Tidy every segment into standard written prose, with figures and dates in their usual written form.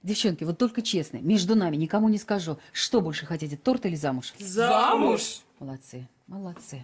Девчонки, вот только честно, между нами, никому не скажу. Что больше хотите, торт или замуж? Замуж! Молодцы, молодцы.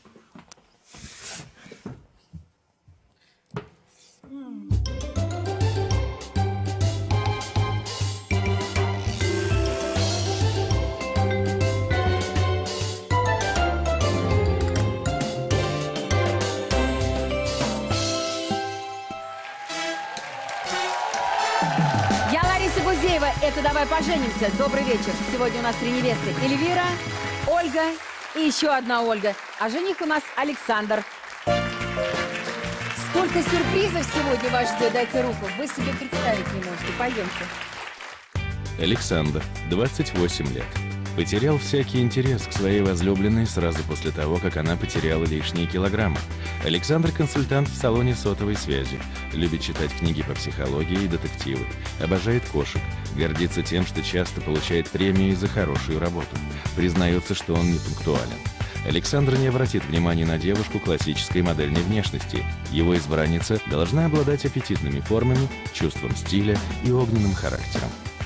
Я Лариса Гузеева, это «Давай поженимся». Добрый вечер. Сегодня у нас 3 невесты. Эльвира, Ольга и еще одна Ольга. А жених у нас Александр. Сколько сюрпризов сегодня вас ждет, дайте руку. Вы себе представить не можете. Пойдемте. Александр, 28 лет. Потерял всякий интерес к своей возлюбленной сразу после того, как она потеряла лишние килограммы. Александр – консультант в салоне сотовой связи. Любит читать книги по психологии и детективы. Обожает кошек. Гордится тем, что часто получает премии за хорошую работу. Признается, что он не пунктуален. Александр не обратит внимания на девушку классической модельной внешности. Его избранница должна обладать аппетитными формами, чувством стиля и огненным характером.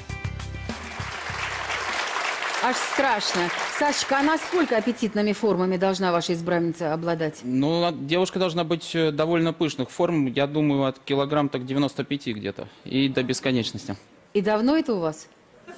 Аж страшно. Сашечка, а насколько аппетитными формами должна ваша избранница обладать? Ну, девушка должна быть довольно пышных форм. Я думаю, от килограмм так 95 где-то. И до бесконечности. И давно это у вас?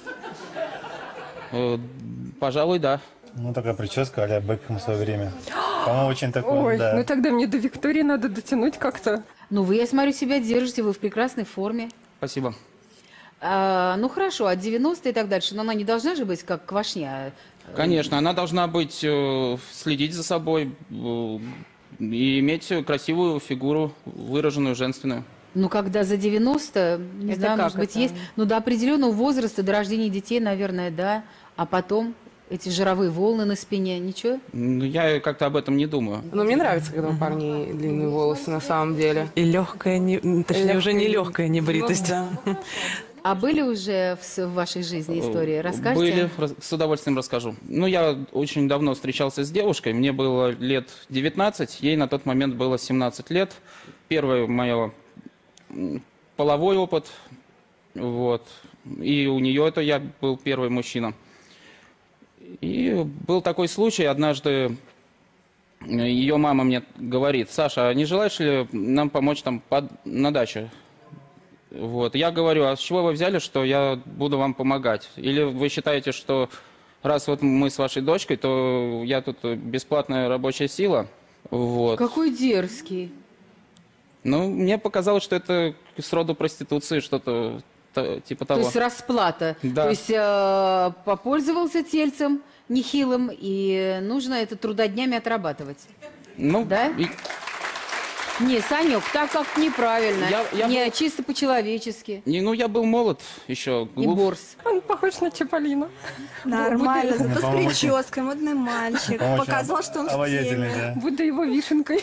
Пожалуй, да. Ну, такая прическа а-ля Бекхэм в свое время. По-моему, очень такой, Ой, да. ну тогда мне до Виктории надо дотянуть как-то. Ну, вы, я смотрю, себя держите, вы в прекрасной форме. Спасибо. Ну, хорошо, от 90 и так дальше. Но она не должна же быть как квашня. Конечно, она должна быть, следить за собой и иметь красивую фигуру, выраженную, женственную. Ну, когда за 90, не Это знаю, как может быть, это? есть. Ну, до определенного возраста, до рождения детей, наверное, да. А потом эти жировые волны на спине, ничего? Ну, я как-то об этом не думаю. Но мне нравится, когда у парней длинные волосы на самом деле. И легкая, точнее, уже не легкая небритость. А были уже в вашей жизни истории? Расскажите? Были, с удовольствием расскажу. Ну, я очень давно встречался с девушкой, мне было лет 19, ей на тот момент было 17 лет. Первый мой половой опыт, вот. И у нее это я был первый мужчина. И был такой случай, однажды ее мама мне говорит: Саша, а не желаешь ли нам помочь там на даче? Вот. Я говорю: а с чего вы взяли, что я буду вам помогать? Или вы считаете, что раз вот мы с вашей дочкой, то я тут бесплатная рабочая сила? Вот. Какой дерзкий. Ну, мне показалось, что это сроду проституции, что-то типа того. То есть расплата. Да. То есть попользовался тельцем нехилым, и нужно это трудоднями отрабатывать. Ну, Да? Не, Санек, так как неправильно. Не был- чисто по-человечески. ну, я был молод еще, И глуп. борс. Он похож на Чаполина. Нормально, Ну, зато с по-моему, прической, модный мальчик. По-моему, Показал, что он в обаятельный, теме. да. Буду его вишенкой.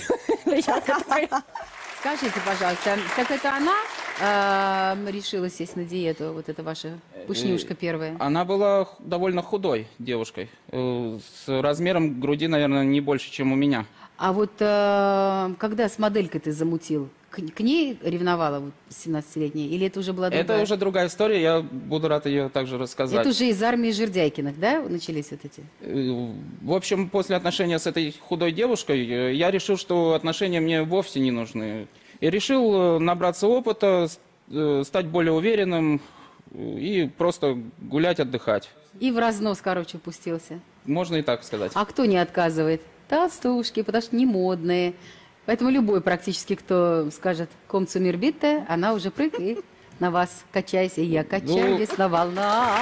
Скажите, пожалуйста, так это она решила сесть на диету, вот эта ваша пышнюшка первая? Она была довольно худой девушкой, с размером груди, наверное, не больше, чем у меня. А вот когда с моделькой ты замутил, к ней ревновала вот 17-летняя, или это уже была другая? Это уже другая история, я буду рад ее также рассказать. Это уже из армии Жердяйкиных, да, начались вот эти? В общем, после отношения с этой худой девушкой, я решил, что отношения мне вовсе не нужны. И решил набраться опыта, стать более уверенным и просто гулять, отдыхать. И в разнос, короче, пустился. Можно и так сказать. А кто не отказывает? Толстушки, потому что не модные. Поэтому любой практически, кто скажет «Комmt zu mir bitte», она уже прыгает на вас. Качайся, я качаюсь на волнах.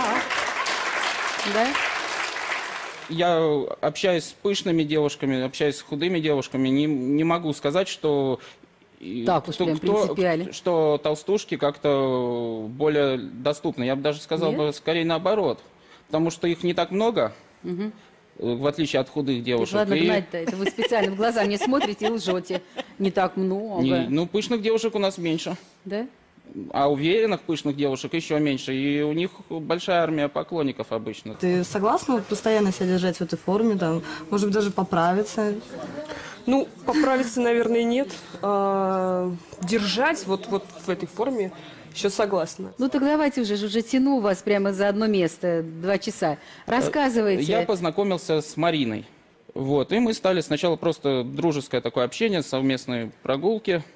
Да? Я общаюсь с пышными девушками, общаюсь с худыми девушками, не могу сказать, что... Так уж прям принципиально. Что толстушки как-то более доступны. Я бы даже сказал бы скорее наоборот. Потому что их не так много, в отличие от худых девушек. Ладно, гнать-то, это вы специально в глаза мне смотрите и лжете. Не так много. Ну, пышных девушек у нас меньше. Да? А уверенных пышных девушек еще меньше. И у них большая армия поклонников обычно. Ты согласна вот постоянно себя держать в этой форме, там, может быть, даже поправиться? Ну, поправиться, наверное, нет. Держать вот в этой форме Еще согласна. Ну так давайте уже тяну вас прямо за одно место, 2 часа. Рассказывайте. Я познакомился с Мариной. Вот, и мы стали сначала просто дружеское такое общение, совместные прогулки.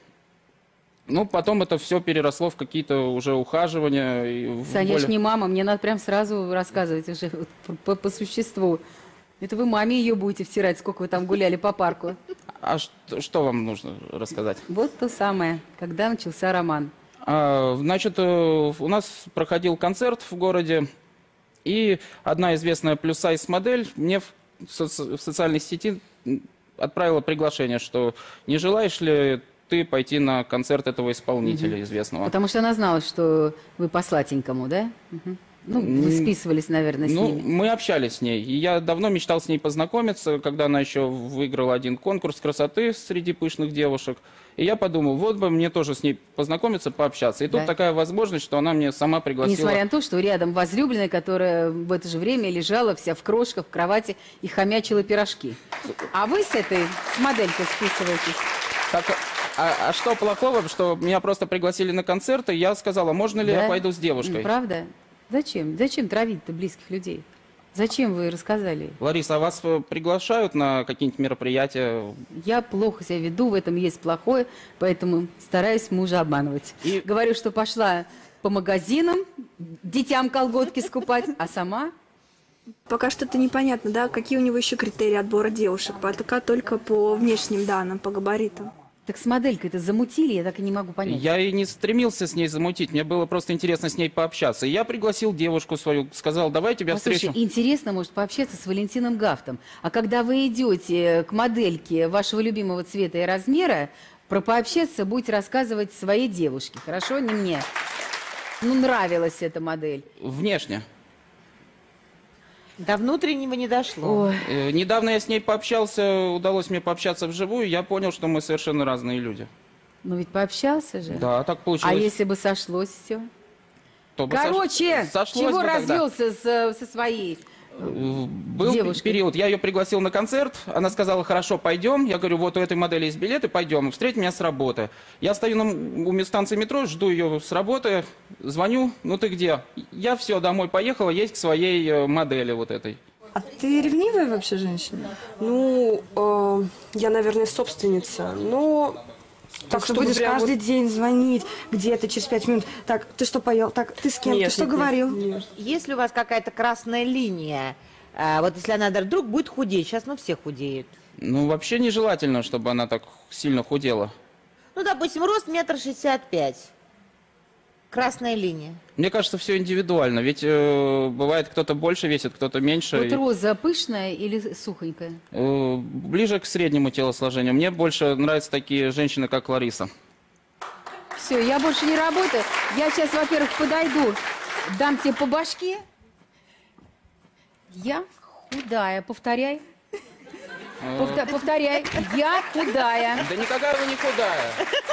Ну, потом это все переросло в какие-то уже ухаживания. И Саня, я ж не мама, мне надо прям сразу рассказывать уже по существу. Это вы маме ее будете втирать, сколько вы там гуляли по парку. А что вам нужно рассказать? Вот то самое, когда начался роман. Значит, у нас проходил концерт в городе, и одна известная плюс-сайз модель мне в социальной сети отправила приглашение, что не желаешь ли ты пойти на концерт этого исполнителя известного. Потому что она знала, что вы по сладенькому, да? Мгм. Ну, вы списывались, наверное, с Ну, ними. мы общались с ней, и я давно мечтал с ней познакомиться, когда она еще выиграла один конкурс красоты среди пышных девушек. И я подумал, вот бы мне тоже с ней познакомиться, пообщаться. И тут Да. такая возможность, что она мне сама И пригласила. несмотря на то, что рядом возлюбленная, которая в это же время лежала вся в крошках в кровати и хомячила пирожки. А вы с моделькой списываетесь? Так, а что плохого, что меня просто пригласили на концерт, и я сказала, можно ли Да? я пойду с девушкой? Правда? Зачем? Зачем травить-то близких людей? Зачем вы рассказали? Лариса, а вас приглашают на какие-нибудь мероприятия? Я плохо себя веду, в этом есть плохое, поэтому стараюсь мужа обманывать. И- Говорю, что пошла по магазинам, детям колготки скупать, а сама... Пока что-то непонятно, да, какие у него еще критерии отбора девушек, пока только по внешним данным, по габаритам. Так с моделькой-то замутили, я так и не могу понять. Я и не стремился с ней замутить, мне было просто интересно с ней пообщаться. И я пригласил девушку свою, сказал, давай тебя Послушай, встречу. интересно, может, пообщаться с Валентином Гафтом. А когда вы идете к модельке вашего любимого цвета и размера, про пообщаться будете рассказывать своей девушке, хорошо? Не мне. Ну, нравилась эта модель. Внешне. До внутреннего не дошло. Ой, Недавно я с ней пообщался, удалось мне пообщаться вживую, я понял, что мы совершенно разные люди. ну ведь пообщался же. Да, так получилось. А если бы сошлось все? То бы Короче, сошлось чего бы тогда. развелся со своей? Был девушкой? период, я ее пригласил на концерт, она сказала, хорошо, пойдем. Я говорю, вот у этой модели есть билеты, пойдем, встреть меня с работы. Я стою у станции метро, жду ее с работы, звоню, ну ты где? Я все, домой поехала, есть к своей модели вот этой. А ты ревнивая вообще женщина? Ну, я, наверное, собственница, но... Так что чтобы будешь прям каждый вот- день звонить где-то через 5 минут. Так, ты что поел? Так, ты с кем? Нет, ты что нет, нет, говорил? нет. Если у вас какая-то красная линия, вот если она вдруг будет худеть, сейчас все худеют. Ну, вообще нежелательно, чтобы она так сильно худела. Ну, допустим, рост 1,65 м. Красная линия. Мне кажется, все индивидуально, ведь бывает кто-то больше весит, кто-то меньше. Вот роза пышная или сухонькая? Ближе к среднему телосложению. Мне больше нравятся такие женщины, как Лариса. Все, я больше не работаю. Я сейчас, во-первых, подойду, дам тебе по башке. Я худая. Повторяй. Повторяй. Я худая. Да никакая вы не худая.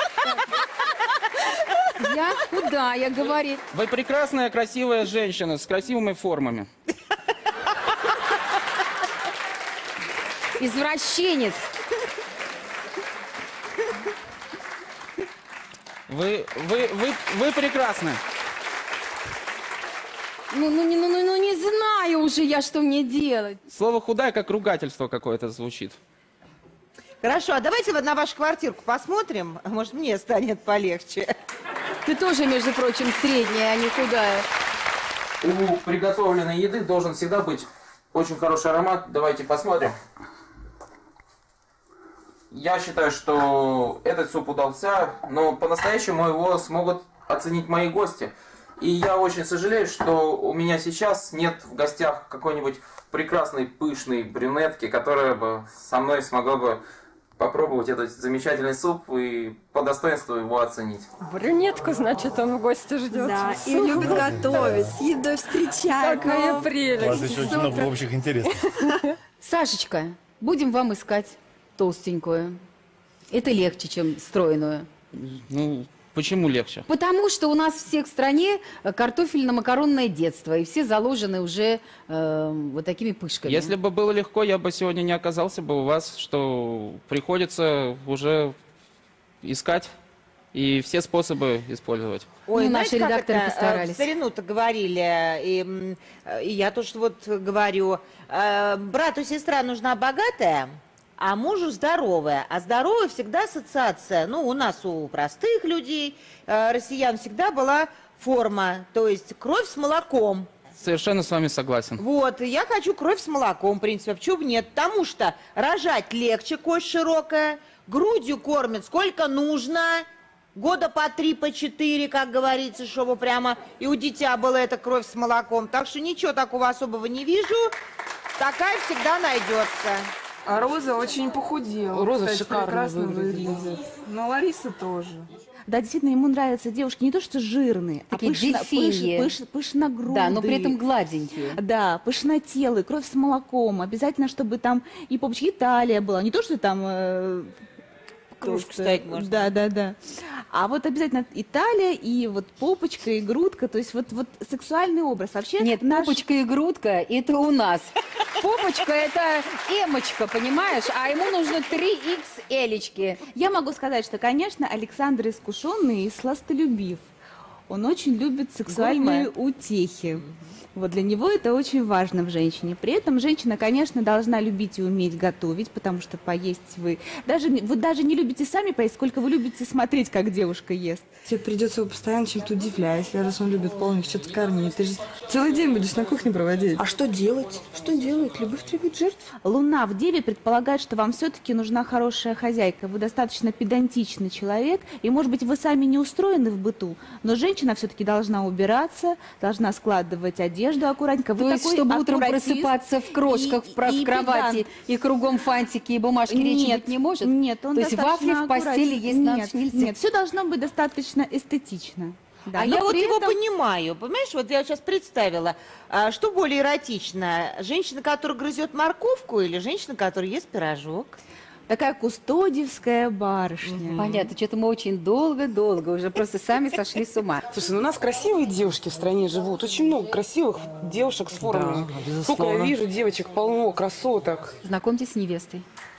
Я худая, говорит. Вы прекрасная, красивая женщина с красивыми формами. Извращенец. Вы прекрасны. Ну, не знаю уже я, что мне делать. Слово «худая» как ругательство какое-то звучит. Хорошо, а давайте вот на вашу квартирку посмотрим. Может, мне станет полегче. Ты тоже, между прочим, средняя, а не худая. У приготовленной еды должен всегда быть очень хороший аромат. Давайте посмотрим. Я считаю, что этот суп удался, но по-настоящему его смогут оценить мои гости. И я очень сожалею, что у меня сейчас нет в гостях какой-нибудь прекрасной, пышной брюнетки, которая бы со мной смогла бы попробовать этот замечательный суп и по достоинству его оценить. Брюнетку, значит, он в гости ждет. Да, и любит готовить, с едой встречать. Какая Ну, У вас прелесть. еще очень много общих интересов. Сашечка, будем вам искать толстенькую. Это легче, чем стройную. Ну, почему легче? Потому что у нас всех в стране картофельно-макаронное детство, и все заложены уже вот такими пышками. Если бы было легко, я бы сегодня не оказался бы у вас, что приходится уже искать. и все способы использовать. Ой, Ну, знаете, наши как редакторы это, постарались. в старину-то говорили, и я тоже вот говорю, брату сестра нужна богатая, а мужу здоровая. А здоровая всегда ассоциация, ну, у нас, у простых людей, россиян, всегда была форма, то есть кровь с молоком. Совершенно с вами согласен. Вот, и я хочу кровь с молоком, в принципе, а почему бы нет? Потому что рожать легче, кость широкая, грудью кормят сколько нужно, года по 3, по 4, как говорится, чтобы прямо и у дитя была эта кровь с молоком. Так что ничего такого особого не вижу, такая всегда найдется. А Роза очень похудела. Роза Кстати, шикарно прекрасно выглядит. выглядит. Но Лариса тоже. Да, действительно, ему нравятся девушки не то что жирные, Такие а дельфиньи. пышногрудые. Да, но при этом гладенькие. Да, пышнотелые, кровь с молоком. Обязательно, чтобы там и попочки, и талия была. Не то, что там... Кружку просто- ставить можно. Да, да, да. А вот обязательно и талия, и вот попочка, и грудка. То есть вот сексуальный образ. Вообще Нет, попочка и грудка – это у нас. Попочка – это эмочка, понимаешь? А ему нужно 3XL-очки. Я могу сказать, что, конечно, Александр искушенный и сластолюбив. Он очень любит сексуальные утехи. Вот для него это очень важно в женщине. При этом женщина, конечно, должна любить и уметь готовить, потому что поесть вы даже не любите сами поесть, сколько вы любите смотреть, как девушка ест. Тебе придется его постоянно чем-то удивлять, раз он любит полных, что-то кормить. Ты же целый день будешь на кухне проводить. А что делать? Что делать? Любовь требует жертв. Луна в Деве предполагает, что вам все-таки нужна хорошая хозяйка. Вы достаточно педантичный человек, и, может быть, вы сами не устроены в быту, но женщина все-таки должна убираться, должна складывать одежду аккуратненько. Вы То есть, такой чтобы утром аккуратист просыпаться в крошках и в кровати педант. и кругом фантики и бумажки речи быть не может? Нет, он То есть вафли достаточно в постели аккуратен. есть на Нет, ночь нельзя? нет, все должно быть достаточно эстетично. Да, А но я вот при его этом- понимаю, понимаешь, вот я сейчас представила, что более эротично, женщина, которая грызет морковку или женщина, которая ест пирожок? Такая кустодиевская барышня. Понятно, что-то мы очень долго-долго уже просто сами сошли с ума. Слушай, ну у нас красивые девушки в стране живут. Очень много красивых девушек с формами. Да, безусловно. Сколько я вижу девочек полно, красоток. Знакомьтесь с невестой.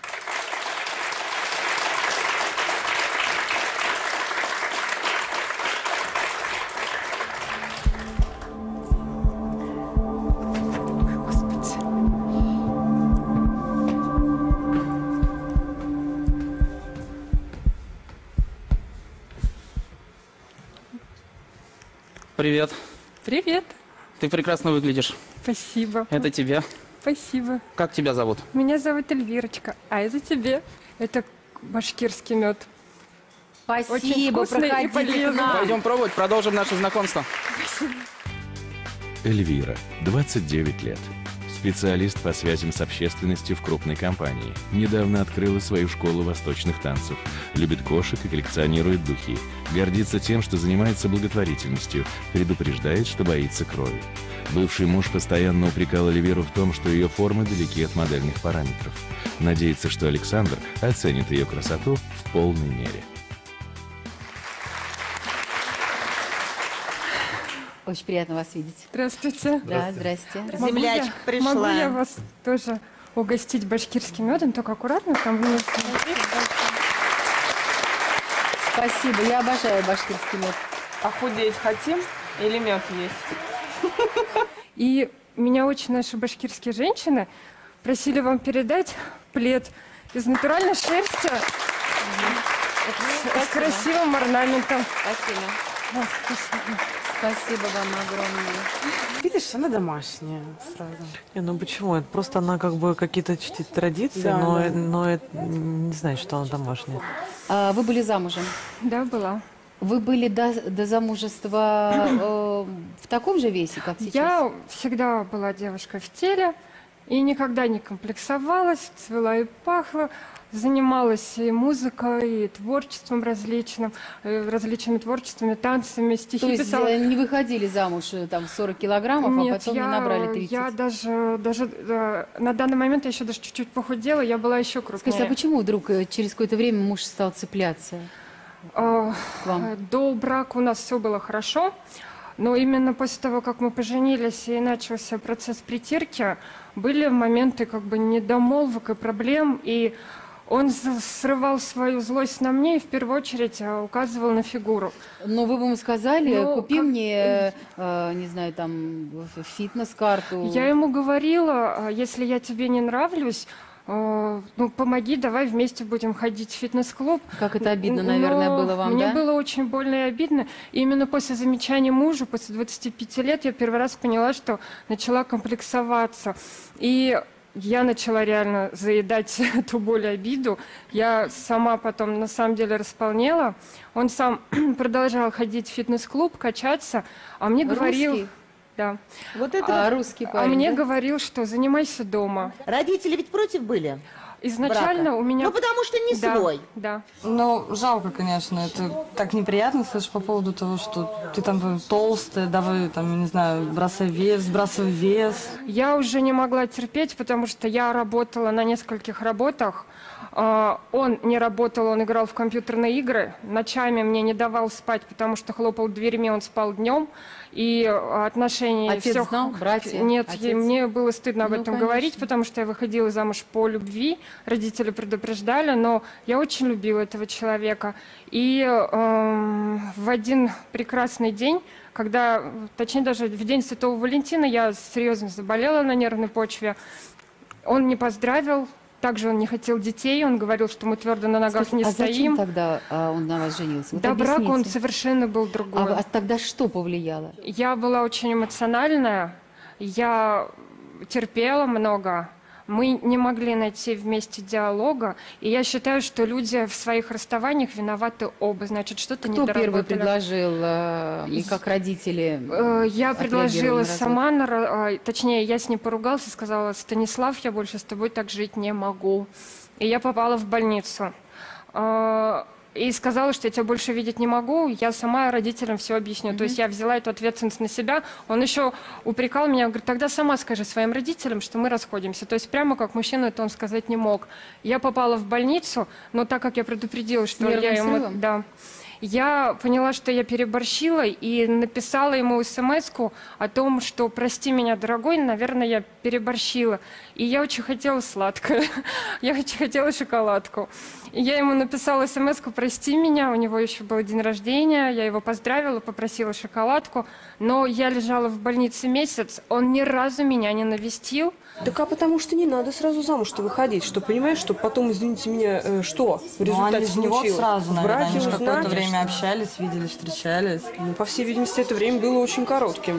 Привет. Привет. Ты прекрасно выглядишь. Спасибо. Это тебе. Спасибо. Как тебя зовут? Меня зовут Эльвирочка, а это тебе. Это башкирский мед. Очень Спасибо, вкусный и проходите к полезный. нам. Пойдем пробовать, продолжим наше знакомство. Эльвира, 29 лет. Специалист по связям с общественностью в крупной компании. Недавно открыла свою школу восточных танцев. Любит кошек и коллекционирует духи. Гордится тем, что занимается благотворительностью. Предупреждает, что боится крови. Бывший муж постоянно упрекал Эльвиру в том, что ее формы далеки от модельных параметров. Надеется, что Александр оценит ее красоту в полной мере. Очень приятно вас видеть. Здравствуйте. Да, здрасте. Землячка пришла. Могу я вас тоже угостить башкирским медом, только аккуратно там внизу. Спасибо, я обожаю башкирский мед. А худеть хотим или мед есть? И меня очень наши башкирские женщины просили вам передать плед из натуральной шерсти с красивым орнаментом. Спасибо. О, спасибо. Спасибо вам огромное. Видишь, она домашняя сразу. Не, ну почему? Это просто она как бы какие-то чтит традиции, Да, но, да. но это не значит, что она домашняя. А вы были замужем? Да, была. Вы были до замужества в таком же весе, как сейчас? Я всегда была девушкой в теле и никогда не комплексовалась, цвела и пахла. Занималась и музыкой, и творчеством различным, различными творчествами, танцами, стихи То есть писала. не выходили замуж там 40 килограммов, Нет, а потом не набрали 30? я даже на данный момент я еще даже чуть-чуть похудела, я была еще крупнее. Скажите, а почему вдруг через какое-то время муж стал цепляться к вам? До брака у нас все было хорошо, но именно после того, как мы поженились и начался процесс притирки, были моменты как бы недомолвок и проблем, и Он срывал свою злость на мне и в первую очередь указывал на фигуру. Но вы бы ему сказали, Ну, купи как- мне, не знаю, там, фитнес-карту. Я ему говорила, если я тебе не нравлюсь, ну, помоги, давай вместе будем ходить в фитнес-клуб. Как это обидно, наверное, Но было вам, мне да? было очень больно и обидно. И именно после замечания мужа, после 25 лет, я первый раз поняла, что начала комплексоваться. И я начала реально заедать эту боль и обиду. Я сама потом, на самом деле, располнела. Он сам продолжал ходить в фитнес-клуб, качаться, а мне говорил... Русский? Да. Вот это русский А парень, мне да? говорил, что занимайся дома. Родители ведь против были? Изначально брака? у меня... Ну, потому что не Да, свой. Да. Ну, жалко, конечно, это так неприятно слышать по поводу того, что ты там толстая, давай, там, я не знаю, сбрасывай вес. Я уже не могла терпеть, потому что я работала на нескольких работах. Он не работал, он играл в компьютерные игры. Ночами мне не давал спать, потому что хлопал дверьми, он спал днем. И отношения... Отец всех- знал? Братья? Нет, Отец? мне было стыдно об Ну, этом конечно. говорить, потому что я выходила замуж по любви. Родители предупреждали, но я очень любила этого человека. И в один прекрасный день, когда, точнее даже в день Святого Валентина, я серьезно заболела на нервной почве, он не поздравил. Также он не хотел детей, он говорил, что мы твердо на ногах Скажите, не а стоим. зачем тогда он на вас женился? Вот Да, брак он объясните. совершенно был другой. А тогда что повлияло? Я была очень эмоциональная, я терпела много, мы не могли найти вместе диалога, и я считаю, что люди в своих расставаниях виноваты оба, значит, что-то не Кто доработали. первый предложил, и как родители Я отреагировали предложила на развод? сама, точнее, я с ней поругалась и сказала: Станислав, я больше с тобой так жить не могу. И я попала в больницу. И сказала, что я тебя больше видеть не могу, я сама родителям все объясню. То есть я взяла эту ответственность на себя. Он еще упрекал меня, говорит: тогда сама скажи своим родителям, что мы расходимся. То есть прямо как мужчина это он сказать не мог. Я попала в больницу, но так как я предупредила, что нервным я ему... срывом? Да. Я поняла, что я переборщила, и написала ему смс-ку о том, что прости меня, дорогой, наверное, я переборщила. И я очень хотела сладкое, я очень хотела шоколадку. И я ему написала смс-ку прости меня, у него еще был день рождения, я его поздравила, попросила шоколадку, но я лежала в больнице месяц, он ни разу меня не навестил. Так а потому что не надо сразу замуж-то выходить, что понимаешь, что потом, извините меня, что в результате они же не вот случилось? сразу, В наверное, браке они же какое-то узнать? время общались, виделись, встречались. Ну, по всей видимости, это время было очень коротким.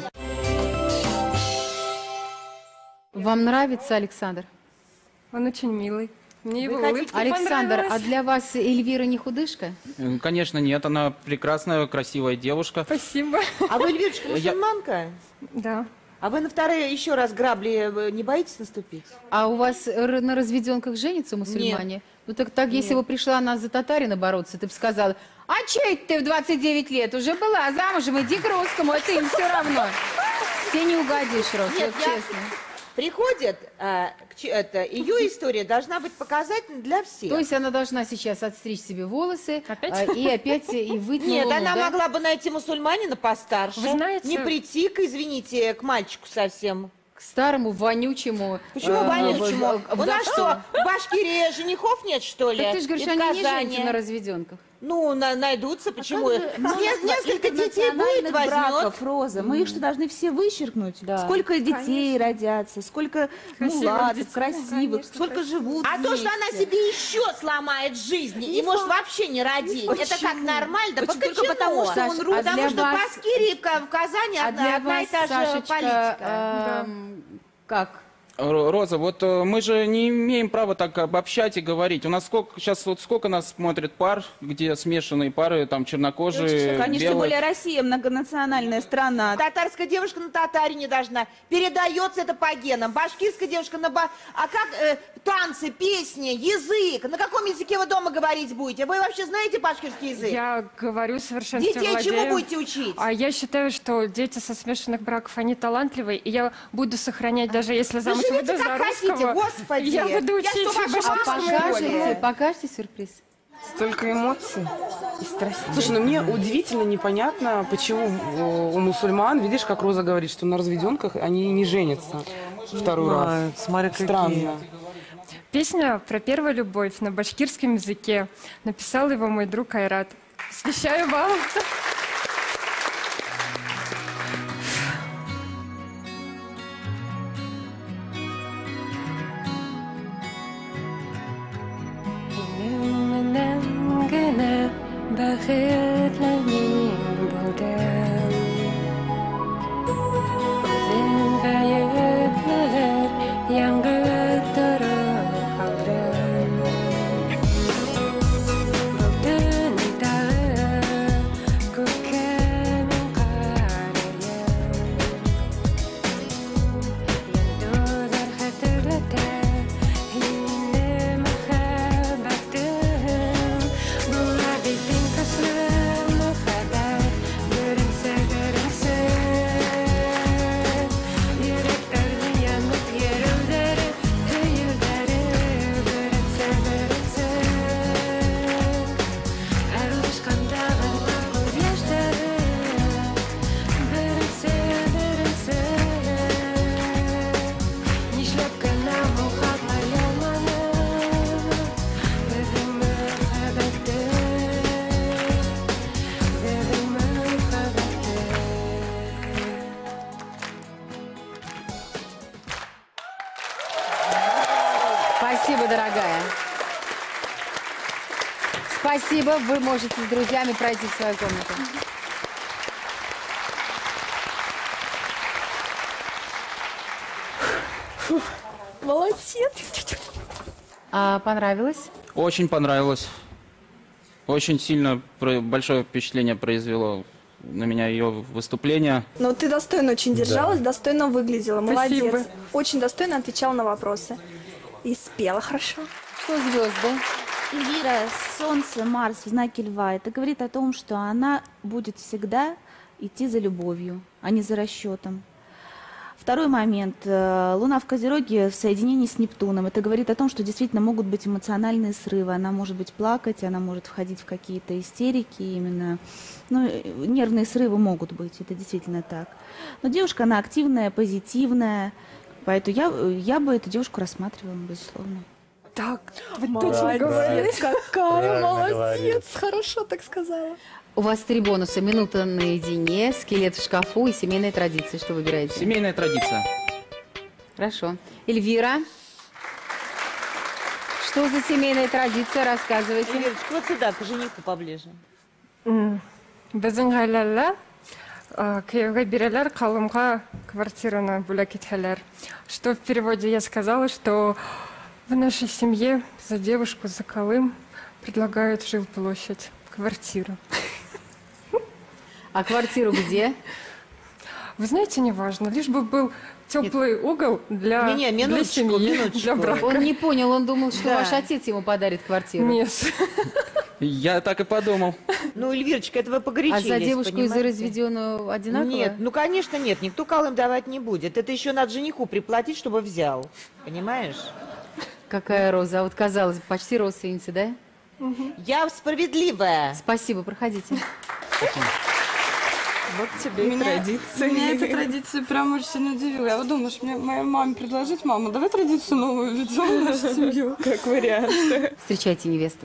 Вам нравится Александр? Он очень милый. Мне его хотите, улыбка Александр, а понравилась. для вас Эльвира не худышка? Конечно, нет, она прекрасная, красивая девушка. Спасибо. А вы, Эльвирочка, мусульманка? Да. А вы на вторые еще раз грабли не боитесь наступить? А у вас на разведенках женятся мусульмане? Ну так если бы пришла она за татарина бороться, ты бы сказала: а че это ты в 29 лет уже была замужем, иди к русскому, это им все равно. Тебе не угодишь, Рос, Нет, вот честно. Приходит, ее история должна быть показательной для всех. То есть она должна сейчас отстричь себе волосы и опять и выйти на Нет, Луну, она да? могла бы найти мусульманина постарше. Вы знаете- Не прийти, извините, к мальчику совсем. К старому, вонючему. Почему вонючему? У нас вдовцу. что, в Башкирии женихов нет, что ли? Так ты же говоришь, И в они не Казани? женятся на разведенках. Ну, найдутся, почему? Как же Несколько детей будет, возьмет. браков, Роза. Мы их что, должны все вычеркнуть? Да. Сколько детей родятся, сколько мулатов, красивых, Сколько живут. А то, что она себе еще сломает жизнь и может вообще не родить, это как нормально? Да Почему? только Только потому, что он Саша, русский. а для Потому что вас- в Башкирии, в Казани А для одна и вас, та же Сашечка, политика. как? Роза, вот мы же не имеем права так обобщать и говорить. У нас сколько нас смотрит пар, где смешанные пары, там чернокожие, Конечно, тем белые. более Россия многонациональная страна. Татарская девушка на татаре не должна. Передается это по генам. Башкирская девушка на А как танцы, песни, язык? На каком языке вы дома говорить будете? Вы вообще знаете башкирский язык? Я говорю совершенстве Детей владею. чему будете учить? А я считаю, что дети со смешанных браков, они талантливые, и я буду сохранять, даже если замуж живите выйду за как хотите, русского, господи. я буду Я учить что, ваша башкирскому мама, языку. Покажете сюрприз? Столько эмоций и страстей. Слушай, ну мне удивительно непонятно, почему у мусульман, видишь, как Роза говорит, что на разведенках они не женятся второй раз. Смотри, какие. Странно. Песня про первую любовь на башкирском языке. Написал его мой друг Айрат. Посвящаю вам. Спасибо, дорогая. Спасибо. Вы можете с друзьями пройти в свою комнату. Молодец. А понравилось? Очень понравилось. Очень сильно большое впечатление произвело на меня ее выступление. Но ты достойно очень держалась, достойно выглядела. Молодец. Спасибо. Очень достойно отвечала на вопросы. И спела хорошо. Что звезды? Эльвира, Солнце, Марс в знаке Льва. Это говорит о том, что она будет всегда идти за любовью, а не за расчетом. Второй момент. Луна в Козероге в соединении с Нептуном. Это говорит о том, что действительно могут быть эмоциональные срывы. Она может быть плакать, она может входить в какие-то истерики именно. Ну, нервные срывы могут быть, это действительно так. Но девушка, она активная, позитивная. Поэтому я бы эту девушку рассматривала, безусловно. Так, вы точно говорите. Какая молодец. Хорошо так сказала. У вас 3 бонуса. Минута наедине, скелет в шкафу и семейная традиция. Что выбираете? Семейная традиция. Хорошо. Эльвира, что за семейная традиция? Рассказывайте. Эльвирочка, вот сюда, к жениху поближе. Біздің ғайлалла күйеуге берелер, қалымға квартираны бөлек етелер. Что в переводе я сказала, что в нашей семье за девушку, за Колым предлагают жилплощадь, квартиру. А квартиру где? Вы знаете, неважно, лишь бы был теплый угол для семьи, для брака. Он не понял, он думал, что ваш отец ему подарит квартиру. Нет. Я так и подумал. Ну, Эльвирочка, это вы погорячились, А за девушку и за понимаете? разведенную одинаково? Нет, ну, конечно, нет. Никто Колым давать не будет. Это еще надо жениху приплатить, чтобы взял. Понимаешь? Какая Роза? А вот казалось бы, почти родственница, да? Я справедливая. Спасибо, проходите. Вот тебе и традиции. Меня эта традиция прям очень сильно удивила. Я вот думаю, что мне моей маме предложить, мама, давай традицию новую введем в нашу семью, как вариант. Встречайте невесту.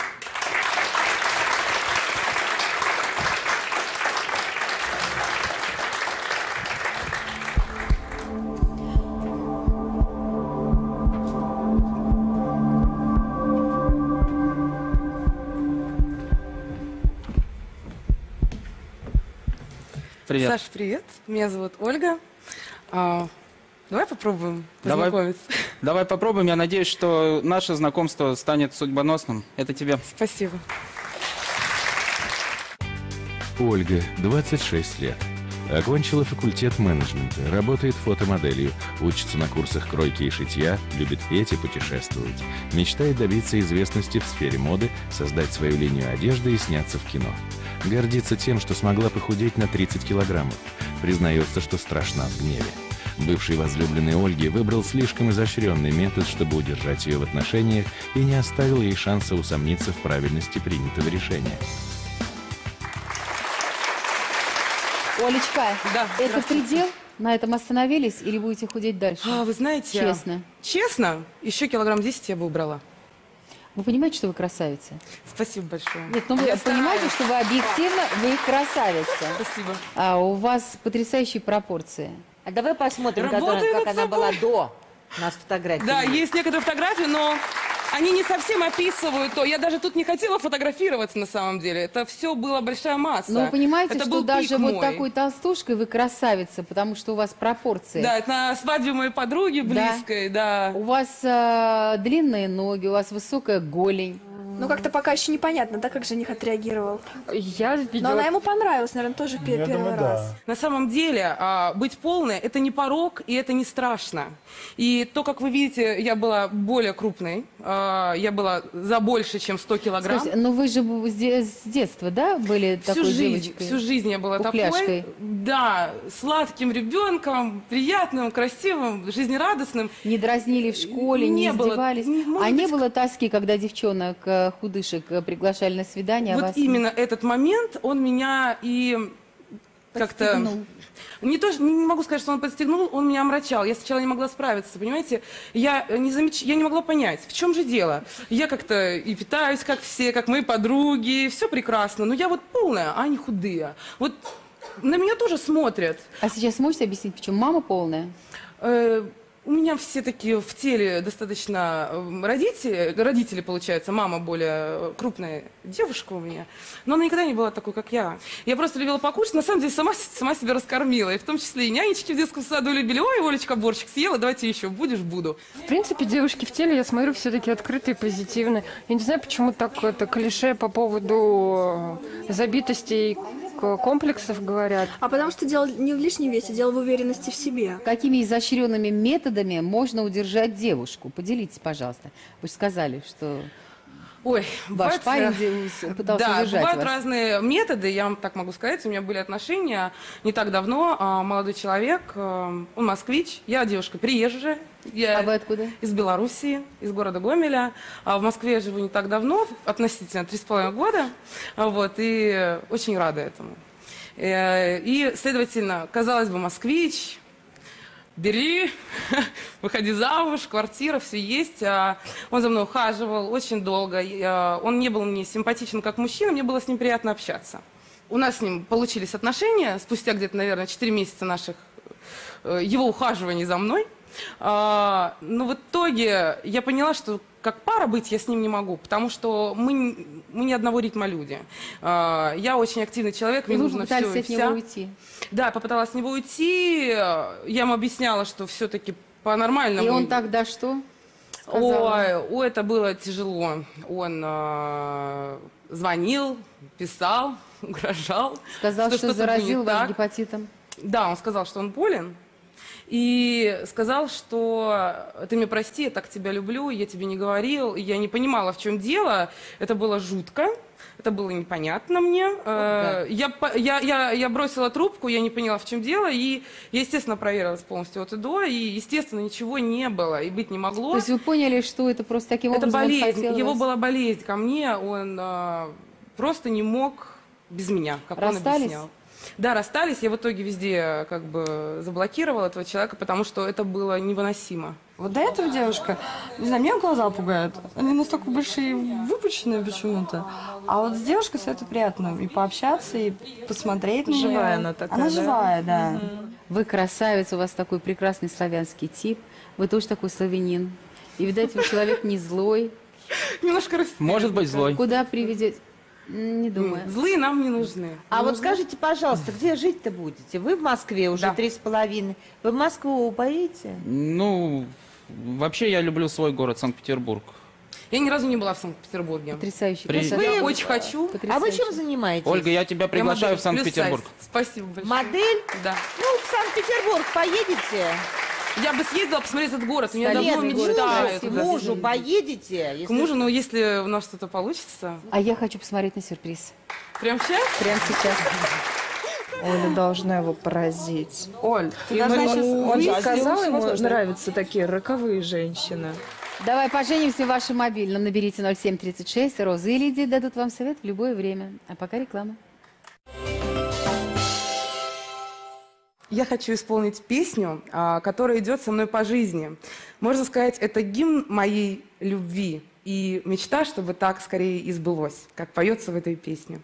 Привет. Саш, привет. Меня зовут Ольга. Давай попробуем Давай. познакомиться. Давай попробуем. Я надеюсь, что наше знакомство станет судьбоносным. Это тебе. Спасибо. Ольга, 26 лет. Окончила факультет менеджмента, работает фотомоделью, учится на курсах кройки и шитья, любит петь и путешествовать. Мечтает добиться известности в сфере моды, создать свою линию одежды и сняться в кино. Гордится тем, что смогла похудеть на 30 килограммов. Признается, что страшна в гневе. Бывший возлюбленный Ольги выбрал слишком изощренный метод, чтобы удержать ее в отношениях, и не оставил ей шанса усомниться в правильности принятого решения. Олечка, Да, это предел? На этом остановились или будете худеть дальше? Вы знаете... Честно. Честно, еще килограмм 10 я бы убрала. Вы понимаете, что вы красавица? Спасибо большое. Нет, ну вы понимаете, что вы объективно, вы красавица. Спасибо. А у вас потрясающие пропорции. А давай посмотрим, Работаю как над она была собой. до. У нас фотографии. Да, есть некоторые фотографии, но они не совсем описывают то. Я даже тут не хотела фотографироваться на самом деле. Это все была большая масса. Но вы понимаете, это что был даже пик вот мой. такой толстушкой вы красавица, потому что у вас пропорции. Да, это на свадьбе моей подруги близкой, да. У вас длинные ноги, у вас высокая голень. Ну, как-то пока еще непонятно, да, как жених отреагировал. Я видела... Но она ему понравилась, наверное, тоже первый раз. На самом деле, быть полной – это не порок, и это не страшно. И то, как вы видите, я была более крупной, я была за больше, чем 100 килограмм. Слушайте, но вы же с детства, да, были такой девочкой? Всю жизнь я была пухляшкой. такой. Да, сладким ребенком, приятным, красивым, жизнерадостным. Не дразнили в школе, не было, издевались? Не было тоски, когда девчонок, худышек приглашали на свидание? Вот а вас... именно этот момент, он меня и как-то... Не могу сказать, что он подстегнул, он меня омрачал. Я сначала не могла справиться, понимаете? Я не могла понять, в чем же дело. Я как-то и питаюсь, как все, как мои подруги, все прекрасно. Но я вот полная, а они худые. Вот на меня тоже смотрят. А сейчас можете объяснить, почему мама полная? У меня все такие в теле достаточно родители, получается, мама более крупная девушка у меня, но она никогда не была такой, как я. Я просто любила покушать, на самом деле сама себя раскормила, и в том числе и нянечки в детском саду любили, ой, Олечка, борщик съела, давайте еще, будешь, буду. В принципе, девушки в теле, я смотрю, все-таки открытые, позитивные. Я не знаю, почему так это клише по поводу забитостей, комплексов говорят. А потому что дело не в лишнем весе, дело в уверенности в себе. Какими изощренными методами можно удержать девушку? Поделитесь, пожалуйста. Вы же сказали, что ваш парень пытался удержать бывают вас. разные методы, я вам так могу сказать. У меня были отношения не так давно. Молодой человек, он москвич, я девушка приезжая. А вы откуда? Из Белоруссии, из города Гомеля. В Москве я живу не так давно, относительно 3,5 года. И очень рада этому. И, следовательно, казалось бы, москвич, бери, выходи замуж, квартира, все есть. Он за мной ухаживал очень долго. Он не был мне симпатичен как мужчина, мне было с ним приятно общаться. У нас с ним получились отношения спустя где-то, наверное, 4 месяца его ухаживаний за мной. Но в итоге я поняла, что как пара быть я с ним не могу, потому что мы не одного ритма люди. Я очень активный человек, мне нужно все и вся. Него уйти? Да, попыталась от него уйти. Я ему объясняла, что все-таки по-нормальному. И он тогда что сказал? Это было тяжело. Он звонил, писал, угрожал. Сказал, что заразил вас гепатитом? Да, он сказал, что он болен. И сказал, что ты меня прости, я так тебя люблю, я тебе не говорил, и я не понимала, в чем дело. Это было жутко, это было непонятно мне. Я бросила трубку, я не поняла, в чем дело, и я, естественно, проверилась полностью от и до, и, естественно, ничего не было, и быть не могло. То есть вы поняли, что это просто таким образом болезнь, он хотел его вас... была болезнь ко мне, он просто не мог без меня, как он объяснял. Да, расстались. Я в итоге везде как бы заблокировала этого человека, потому что это было невыносимо. Вот до этого девушка, не знаю, меня глаза пугают. Они настолько большие, выпученные почему-то. А вот с девушкой это приятно. И пообщаться, и посмотреть на нее. Живая она такая, Она да? живая, да. Вы красавица, у вас такой прекрасный славянский тип. Вы тоже такой славянин. И, видать, вы человек не злой. Немножко растерян. Может быть, злой. Куда приведет? Не думаю. Злые нам не нужны. А вот скажите, пожалуйста, где жить-то будете? Вы в Москве уже 3,5. Вы Москву поедете? Ну, вообще я люблю свой город, Санкт-Петербург. Я ни разу не была в Санкт-Петербурге. Потрясающий. Я очень хочу. А вы чем занимаетесь? Ольга, я тебя приглашаю в Санкт-Петербург. Спасибо большое. Модель? Да. Ну, в Санкт-Петербург поедете? Я бы съездила посмотреть этот город. Я Нет, давно мечтаю. к мужу поедете? К мужу, если у нас что-то получится. А я хочу посмотреть на сюрприз. Прямо сейчас? Прямо сейчас. Оля должна его поразить. Оль, ты Он должна сейчас... сказал, ему нравятся такие роковые женщины. Давай поженимся в вашем мобильном. Наберите 0736. Роза и Лидия дадут вам совет в любое время. А пока реклама. Я хочу исполнить песню, которая идет со мной по жизни. Можно сказать, это гимн моей любви. И мечта, чтобы так скорее и сбылось, как поется в этой песне.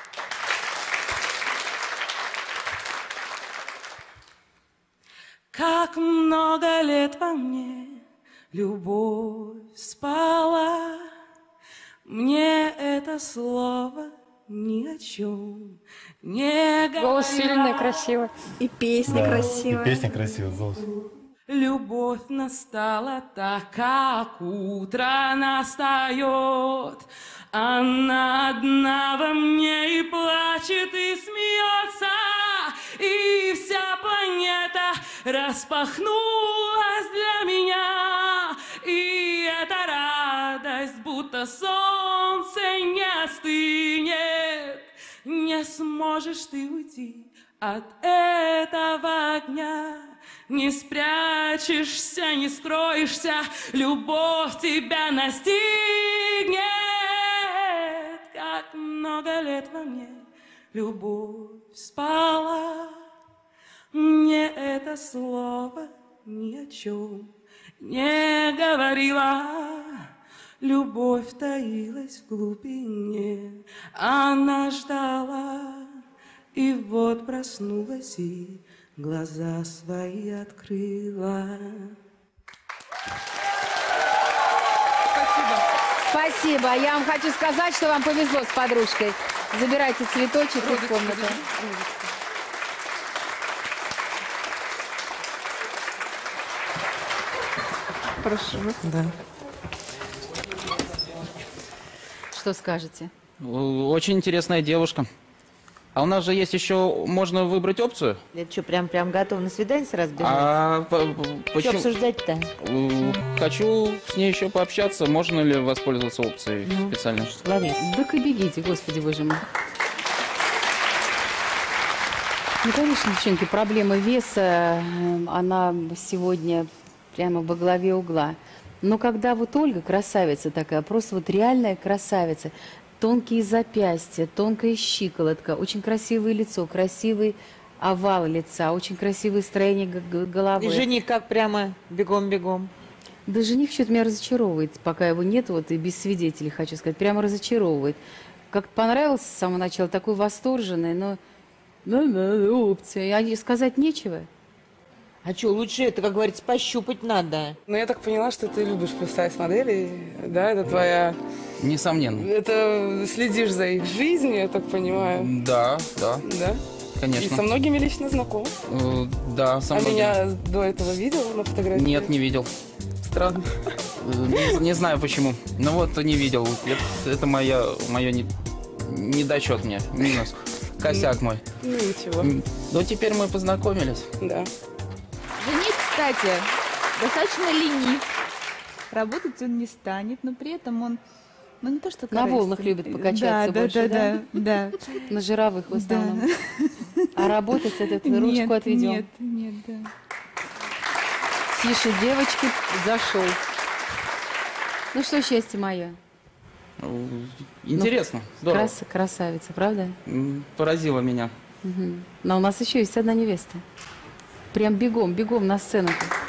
Как много лет во мне любовь спала, мне это слово ни о чем не говорила. Голос сильный, красивый. И песня красивая. И песня красивая, голос. Любовь настала так, как утро настает. Она одна во мне и плачет, и смеется, и вся планета распахнулась для меня. И эта радость, будто солнце не остынет. Не сможешь ты уйти от этого огня. Не спрячешься, не скроешься, любовь тебя настигнет. Как много лет во мне любовь спала, мне это слово ни о чем не говорила. Любовь таилась в глубине, она ждала, и вот проснулась и глаза свои открыла. Спасибо. Спасибо. Я вам хочу сказать, что вам повезло с подружкой. Забирайте цветочек из комнаты. Прошу вас. Да. Что скажете? Очень интересная девушка. А у нас же есть еще, можно выбрать опцию. Это что, прям готов на свидание сразу бежать? Что Что обсуждать-то? Хочу с ней еще пообщаться. Можно ли воспользоваться опцией специально? Ловись. Так и бегите, господи боже мой. Ну, конечно, девчонки, проблема веса, она сегодня прямо во главе угла. Но когда вот Ольга красавица такая, просто вот реальная красавица, тонкие запястья, тонкая щиколотка, очень красивое лицо, красивый овал лица, очень красивое строение головы. И жених как прямо бегом-бегом? Да жених что-то меня разочаровывает, пока его нет, вот и без свидетелей, хочу сказать, прямо разочаровывает. Как понравился с самого начала, такой восторженный, но опция, а сказать нечего. А что, лучше это, как говорится, пощупать надо. Ну, я так поняла, что ты любишь писать с моделей, да, это твоя... Несомненно. Это следишь за их жизнью, я так понимаю. Да, да. Да? Конечно. И со многими лично знаком? Да, со А многими. меня до этого видел на фотографии? Нет, не видел. Странно. Не знаю почему. Но вот не видел. Это моя недочет мне. Минус. Косяк мой. Ну, ничего. Ну, теперь мы познакомились. Да. Жених, кстати, достаточно ленив. Работать он не станет, но при этом он, ну не то что На волнах любит покачаться больше, да? На жировых в основном. А работать этот ручку отведем. Нет, да. Тише, девочки, зашел. Ну что, счастье мое? Интересно. Здорово. Красавица, правда? Поразила меня. Угу. Но у нас еще есть одна невеста. Прям бегом на сцену.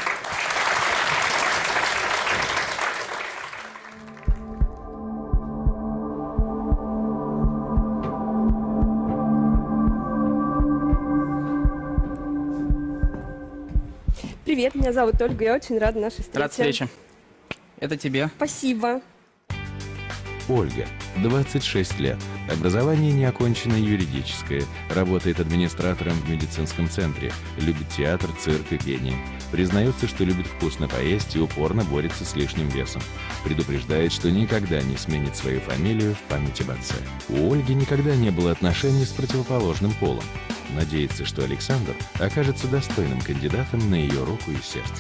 Привет, меня зовут Ольга, я очень рада нашей встрече. Рад встрече. Это тебе. Спасибо. Ольга, 26 лет. Образование неоконченное юридическое. Работает администратором в медицинском центре. Любит театр, цирк и пение. Признается, что любит вкусно поесть и упорно борется с лишним весом. Предупреждает, что никогда не сменит свою фамилию в память об отце. У Ольги никогда не было отношений с противоположным полом. Надеется, что Александр окажется достойным кандидатом на ее руку и сердце.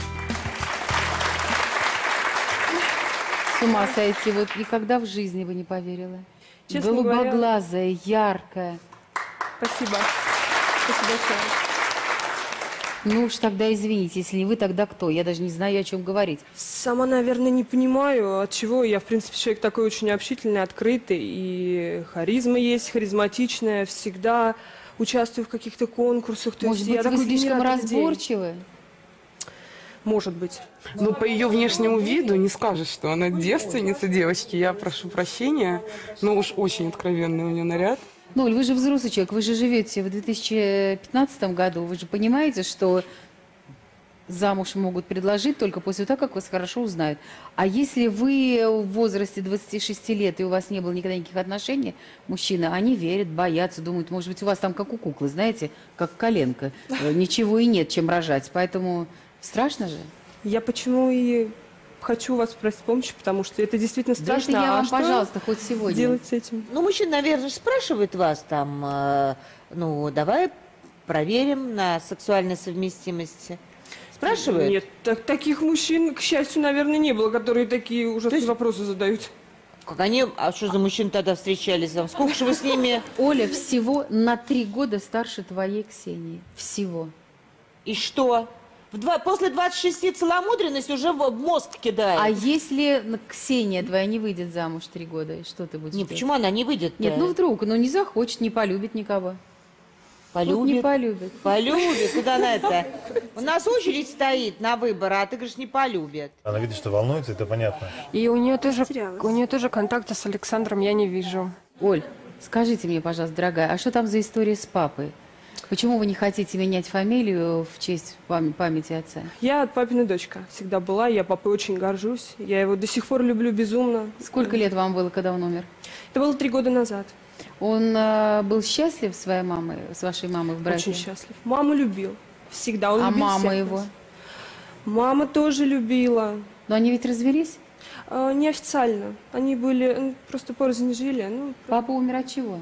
С ума сойти, вот никогда в жизни бы не поверила. Честно Голубоглазая, яркая. Спасибо. Спасибо большое. Ну уж тогда извините, если не вы, тогда кто? Я даже не знаю, о чем говорить. Сама, наверное, не понимаю, от чего. Я, в принципе, человек такой очень общительный, открытый. И харизма есть, харизматичная. Всегда участвую в каких-то конкурсах. То Может есть быть, я вы такой слишком генератор идей. разборчивы? Может быть. Ну, по ее внешнему виду не скажешь, что она девственница, девочки. Я прошу прощения, но уж очень откровенный у нее наряд. Ну, Оль, вы же взрослый человек, вы же живете в 2015 году, вы же понимаете, что замуж могут предложить только после того, как вас хорошо узнают. А если вы в возрасте 26 лет, и у вас не было никогда никаких отношений, мужчины, они верят, боятся, думают, может быть, у вас там как у куклы, знаете, как коленка. Ничего и нет, чем рожать. Поэтому страшно же. Я почему и хочу вас просить помощи, потому что это действительно Да страшно. это я А вам, что пожалуйста, хоть сегодня. делать с этим? Ну, мужчина, наверное, же спрашивает вас там, ну, давай проверим на сексуальную совместимость. Спрашивает? Нет, таких мужчин, к счастью, наверное, не было, которые такие ужасные вопросы задают. Как они, а что за мужчин тогда встречались вам? Сколько же вы с ними? Оля всего на 3 года старше твоей Ксении. Всего. И что? После 26 целомудренность уже в мозг кидает. А если Ксения твоя не выйдет замуж 3 года, что ты будешь Не, делать? почему она не выйдет? Нет, ну вдруг, ну не захочет, не полюбит никого. Полюбит. Вот не полюбит. Полюбит, куда на это? У нас очередь стоит на выбор, а ты говоришь, не полюбит. Она видит, что волнуется, это понятно. И у нее тоже контакта с Александром я не вижу. Оль, скажите мне, пожалуйста, дорогая, а что там за история с папой? Почему вы не хотите менять фамилию в честь памяти отца? Я папина дочка всегда была, я папой очень горжусь. Я его до сих пор люблю безумно. Сколько лет вам было, когда он умер? Это было 3 года назад. Он был счастлив с вашей мамой в браке? Очень счастлив. Маму любил. Всегда. Он А любил мама всех его? нас. Мама тоже любила. Но они ведь развелись? Неофициально. Они были, просто порознь жили. Ну, папа умер от чего?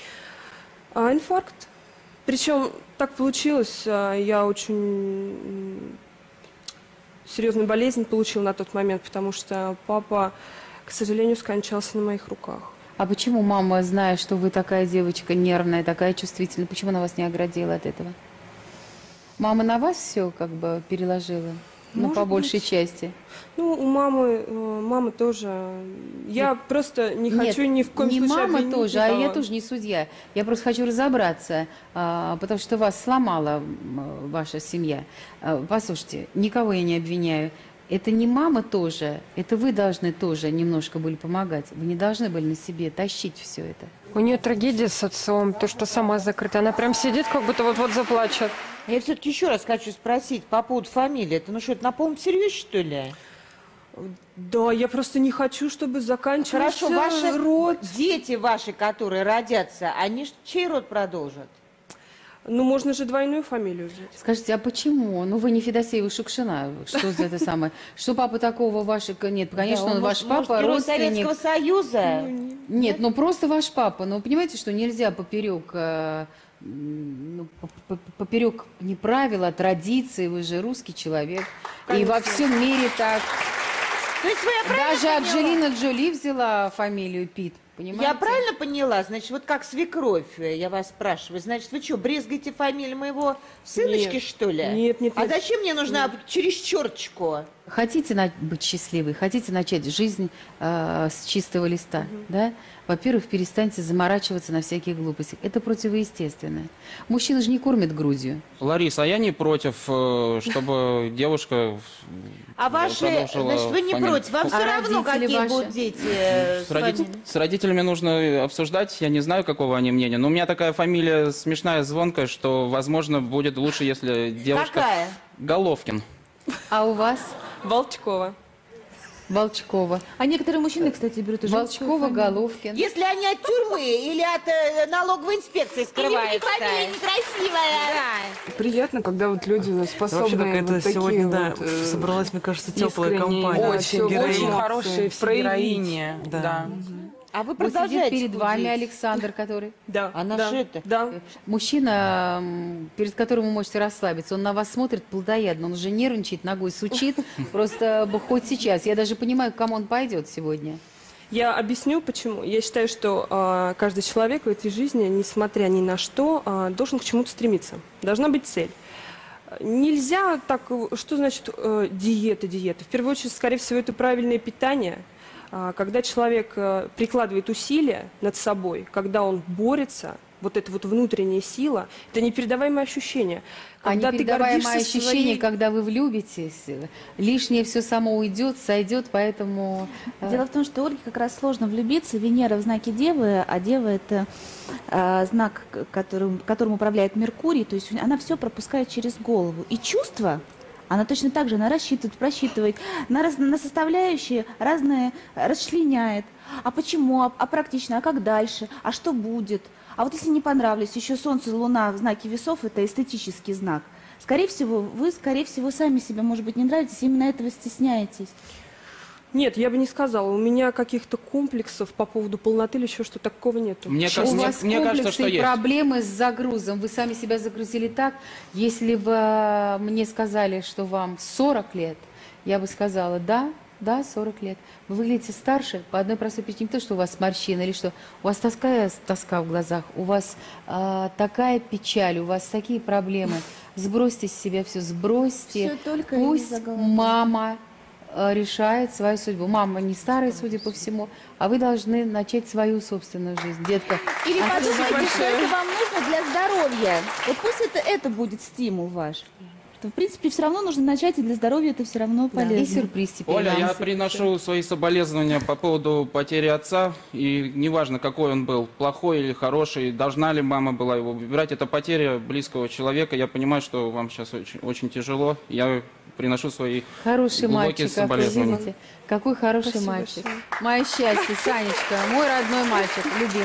Инфаркт. Причем так получилось, я очень серьезную болезнь получила на тот момент, потому что папа, к сожалению, скончался на моих руках. А почему мама, зная, что вы такая девочка нервная, такая чувствительная, почему она вас не оградила от этого? Мама на вас все как бы переложила? Ну, по большей части. Ну, у мамы тоже. Я просто не хочу ни в коем не случае мама обвинить тоже, а никого. я тоже не судья. Я просто хочу разобраться, потому что вас сломала ваша семья. Послушайте, никого я не обвиняю. Это не мама тоже, это вы должны тоже немножко были помогать. Вы не должны были на себе тащить все это. У нее трагедия с отцом, то, что сама закрыта. Она прям сидит, как будто вот-вот заплачет. Я все-таки еще раз хочу спросить по поводу фамилии. Это ну что, это на полном серьезе, что ли? Да, я просто не хочу, чтобы заканчивался Хорошо, ваши род. дети ваши, которые родятся, они чей род продолжат? Ну, можно же двойную фамилию взять. Скажите, а почему? Ну, вы не Федосеева Шукшина. Что за это самое? Что папа такого вашего... Нет, конечно, Да, он ваш папа, герой родственник. Советского Союза? Нет, ну просто ваш папа. Ну, понимаете, что нельзя поперек не правила, а традиции. Вы же русский человек. Конечно. И во всем мире так. То есть вы, я правильно Даже поняла? Анджелина Джоли взяла фамилию Питт. Понимаете? Я правильно поняла? Значит, вот как свекровь, я вас спрашиваю. Значит, вы что, брезгаете фамилию моего сыночки, Нет. что ли? Нет. А зачем мне нужна через черточку? Хотите быть счастливой, хотите начать жизнь с чистого листа, да? Во-первых, перестаньте заморачиваться на всякие глупости. Это противоестественно. Мужчина же не кормит грудью. Лариса, а я не против, чтобы девушка А ваши, продолжила значит, вы не фамилию. против? Вам все А равно, родители какие ваши? будут дети с вами? С родителями нужно обсуждать, я не знаю, какого они мнения, но у меня такая фамилия смешная, звонкая, что, возможно, будет лучше, если девушка... Какая? Головкин. А у вас? Волчкова. Волчкова. А некоторые мужчины, кстати, берут уже Волчкова, Головкин. Если они от тюрьмы или от налоговой инспекции скрываются. фамилия некрасивая. Приятно, когда вот люди Вообще способны какая-то вот такие сегодня, да, вот, собралась, мне кажется, теплая искренние, компания. очень Героини. хорошие Проявить. Да. А вы Вот сидит продолжаете перед вами худеть. Александр, который... Да. Она да, же это... Да. Мужчина, перед которым вы можете расслабиться, он на вас смотрит плотоядно, он уже нервничает, ногой сучит, просто бы хоть сейчас. Я даже понимаю, к кому он пойдет сегодня. Я объясню, почему. Я считаю, что каждый человек в этой жизни, несмотря ни на что, должен к чему-то стремиться. Должна быть цель. Нельзя так... Что значит диета? В первую очередь, скорее всего, это правильное питание. Когда человек прикладывает усилия над собой, когда он борется, вот эта вот внутренняя сила, это непередаваемое ощущение. Когда ты непередаваемое гордишься ощущение, своей... когда вы влюбитесь, лишнее все само уйдет, сойдет, поэтому... Дело в том, что Ольге как раз сложно влюбиться. Венера в знаке Девы, а Дева — это знак, которым управляет Меркурий, то есть она все пропускает через голову. И чувства, она точно так же, она рассчитывает, просчитывает, на составляющие разные расчленяет. А почему, а практично, а как дальше, а что будет? А вот если не понравились, еще Солнце, Луна в знаке Весов — это эстетический знак. Скорее всего, вы, сами себе, может быть, не нравитесь, именно этого стесняетесь. Нет, я бы не сказала. У меня каких-то комплексов по поводу полноты или еще что-то такого нету. У вас комплексы что и есть. проблемы с загрузом. Вы сами себя загрузили так. Если бы мне сказали, что вам 40 лет, я бы сказала, да, 40 лет. Вы выглядите старше по одной простой причине. Не то, что у вас морщины или что. У вас тоска в глазах, у вас такая печаль, у вас такие проблемы. Сбросьте с себя все, сбросьте. Пусть мама решает свою судьбу. Мама не старая, судя по всему, а вы должны начать свою собственную жизнь, детка. Или подумайте, что это вам нужно для здоровья. Вот пусть это будет стимул ваш. Что, в принципе, все равно нужно начать, и для здоровья это все равно полезно. И сюрприз теперь. Оля, я приношу свои соболезнования по поводу потери отца. И неважно, какой он был, плохой или хороший, должна ли мама была его выбирать. Это потеря близкого человека. Я понимаю, что вам сейчас очень, очень тяжело. Я приношу свои хороший глубокие мальчик, соболезнования. видите? Какой хороший Спасибо мальчик. большое. Мое счастье, Санечка, мой родной мальчик, любимый.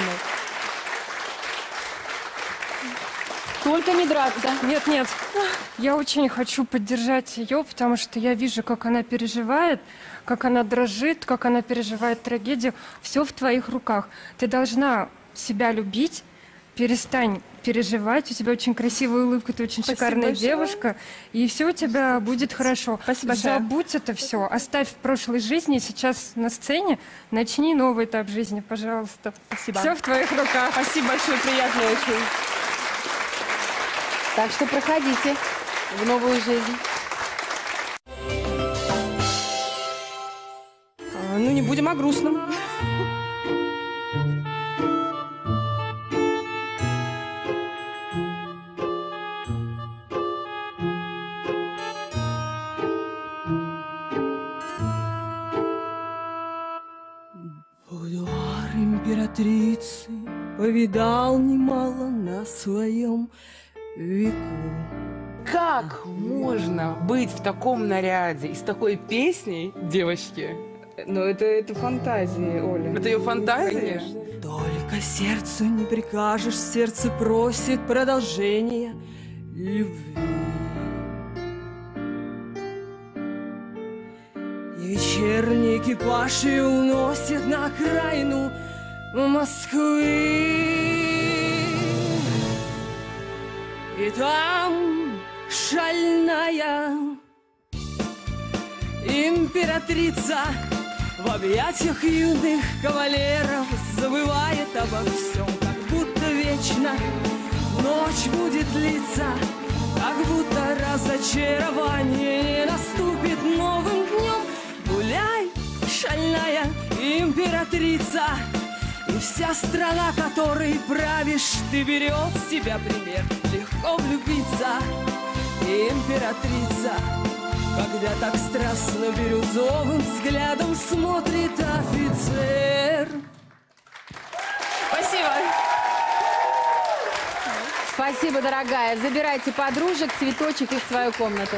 Только не драться. Нет. Я очень хочу поддержать ее, потому что я вижу, как она переживает, как она дрожит, как она переживает трагедию. Все в твоих руках. Ты должна себя любить, перестань переживать. У тебя очень красивая улыбка, ты очень шикарная большое. девушка, и все у тебя будет хорошо. Спасибо большое. Забудь это все, оставь в прошлой жизни, сейчас на сцене, начни новый этап жизни, пожалуйста. Спасибо. Все в твоих руках. Спасибо большое, приятно очень. Так что проходите в новую жизнь. Ну, не будем о грустном. Будуар императрицы повидал немало на своем веку. Как можно быть в таком наряде и с такой песней, девочки? Ну, это фантазии, Оля. Это ее фантазия? Конечно. Только сердцу не прикажешь, сердце просит продолжения любви. И вечерний экипаж и уносит на окраину Москвы. И там шальная императрица в объятиях юных кавалеров забывает обо всем, как будто вечно ночь будет длиться, как будто разочарование не наступит новым днем. Гуляй, шальная императрица, и вся страна, которой правишь, ты берет с себя пример. Легко влюбиться, императрица, когда так страстно бирюзовым взглядом смотрит офицер. Спасибо. Спасибо, дорогая. Забирайте подружек, цветочек и в свою комнату.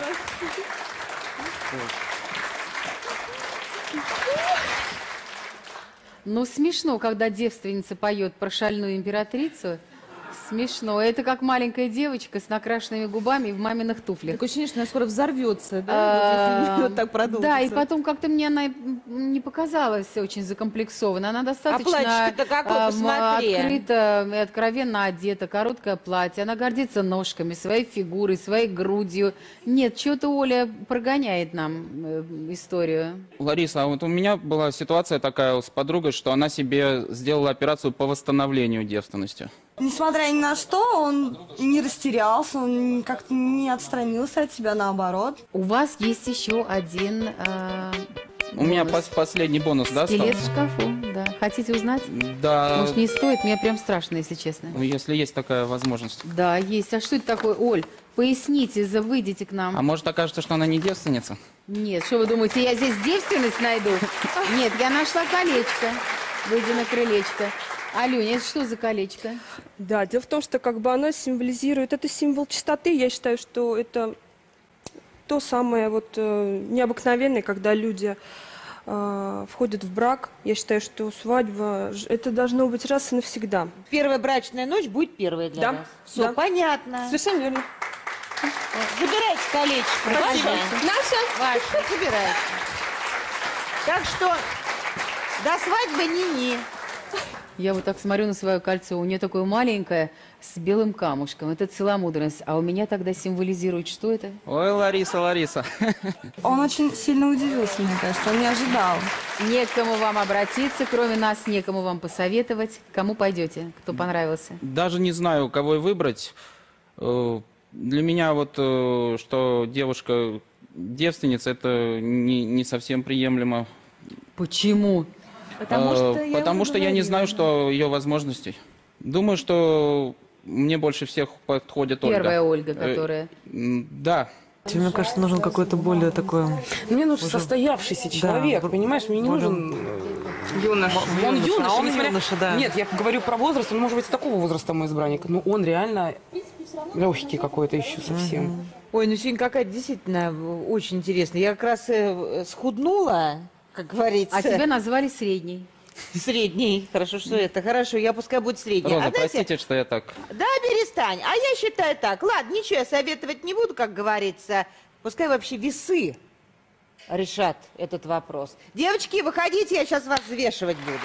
Ну, смешно, когда девственница поет про шальную императрицу. Смешно. Это как маленькая девочка с накрашенными губами и в маминых туфлях. Такое ощущение, что она скоро взорвется, да? Если вот так продолжится. Да, и потом как-то мне она не показалась очень закомплексована. Она достаточно платьишко-то какое, посмотри. открыто и откровенно одета, короткое платье. Она гордится ножками, своей фигурой, своей грудью. Нет, что-то Оля прогоняет нам историю. Лариса, а вот у меня была ситуация такая с подругой, что она себе сделала операцию по восстановлению девственности. Несмотря ни на что, он не растерялся, он как-то не отстранился от тебя, наоборот. У вас есть еще один У меня последний бонус, да, стал? Скелет в шкафу, да. Хотите узнать? Да. Может, не стоит? Мне прям страшно, если честно. Ну, если есть такая возможность. Да, есть. А что это такое, Оль? Поясните, выйдите к нам. А может, окажется, что она не девственница? Нет, что вы думаете, я здесь девственность найду? Нет, я нашла колечко. Выйди на крылечко. Алюня, это что за колечко? Да, дело в том, что как бы оно символизирует, это символ чистоты. Я считаю, что это то самое вот необыкновенное, когда люди входят в брак. Я считаю, что свадьба, это должно быть раз и навсегда. Первая брачная ночь будет первая для вас. Все да. понятно. Совершенно верно. Забирайте колечко. Спасибо. Наше? Ваше. Забирайте. Так что до свадьбы ни-ни. Я вот так смотрю на свое кольцо. У нее такое маленькое с белым камушком. Это целомудренность. А у меня тогда символизирует что это? Ой, Лариса, Лариса. Он очень сильно удивился, мне кажется, он не ожидал. Некому вам обратиться, кроме нас, некому вам посоветовать. Кому пойдете? Кто понравился? Даже не знаю, кого и выбрать. Для меня вот, что девушка девственница, это не совсем приемлемо. Почему? Потому что я не знаю, что ее возможностей. Думаю, что мне больше всех подходит Ольга. Первая Ольга, которая... Да. Мне кажется, нужен какой-то более такой... Мне нужен состоявшийся человек, да, понимаешь? Мне не нужен юноша. Он юноша, он несмотря... юноша, да. Нет, я говорю про возраст, он может быть с такого возраста мой избранник, но он реально легкий какой-то еще совсем. Ой, ну сегодня какая-то действительно очень интересная. Я как раз схуднула, как говорится. А тебя назвали средней. Средний. Хорошо, что это. Хорошо, я пускай будет средний. Роза, знаете, простите, что я так... Да, перестань. А я считаю так. Ладно, ничего, я советовать не буду, как говорится. Пускай вообще весы решат этот вопрос. Девочки, выходите, я сейчас вас взвешивать буду.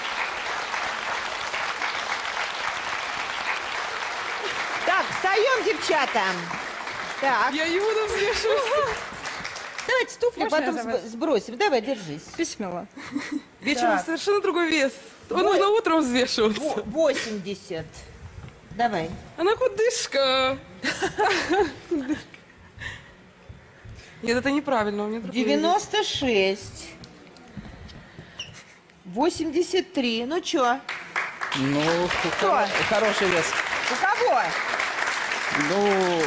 Так, встаем, девчата. Так. Я не буду взвешивать. Давайте туфли Можно потом я за вас? сбросим. Давай, держись. Письмела. Вечером совершенно другой вес. Нужно утром взвешиваться. 80. Давай. Она худышка. Нет, это неправильно. У меня другой 96. 83. Ну чё? Ну, Кто? хороший вес. У кого? Ну,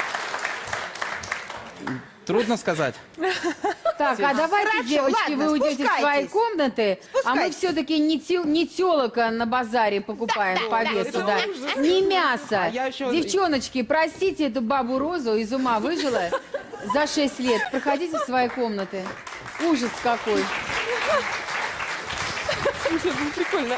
трудно сказать. Так, а давайте, Хорошо, девочки, ладно, вы уйдете в свои спускайтесь. комнаты, а мы Спускайтесь. все-таки не телока на базаре покупаем по весу, да. Не мясо. я еще- Девчоночки, простите эту бабу Розу, из ума выжила за 6 лет. Проходите в свои комнаты. Ужас какой. Слушай, ну прикольно.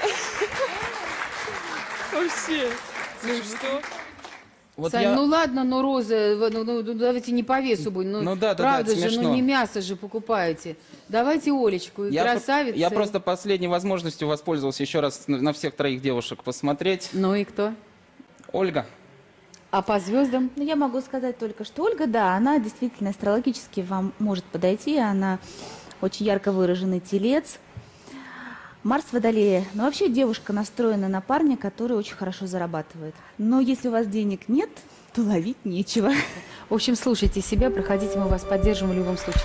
Вообще. Ну что? Вот Сань, я- ну ладно, но Роза, ну, давайте не по весу будем. Ну да, правда это же, смешно. ну не мясо же покупаете. Давайте Олечку, и красавица. Я просто последней возможностью воспользовался еще раз на всех троих девушек посмотреть. Ну и кто? Ольга. А по звездам? Ну, я могу сказать только, что Ольга, да, она действительно астрологически вам может подойти, она очень ярко выраженный телец. Марс в Водолее. Но вообще девушка настроена на парня, который очень хорошо зарабатывает. Но если у вас денег нет, то ловить нечего. В общем, слушайте себя, проходите, мы вас поддержим в любом случае.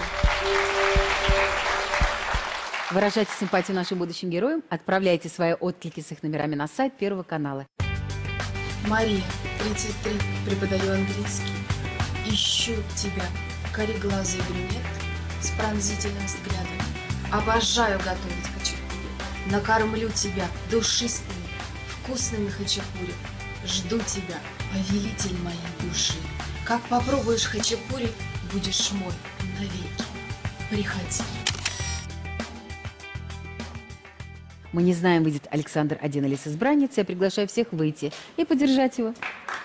Выражайте симпатию нашим будущим героям, отправляйте свои отклики с их номерами на сайт Первого канала. Мария, 33, преподаю английский. Ищу тебя, кореглазый брюнет с пронзительным взглядом. Обожаю готовить хачапури. Накормлю тебя душистыми, вкусными хачапури. Жду тебя, повелитель моей души. Как попробуешь хачапури, будешь мой навеки. Приходи. Мы не знаем, выйдет Александр один или с избранницей. Я приглашаю всех выйти и поддержать его.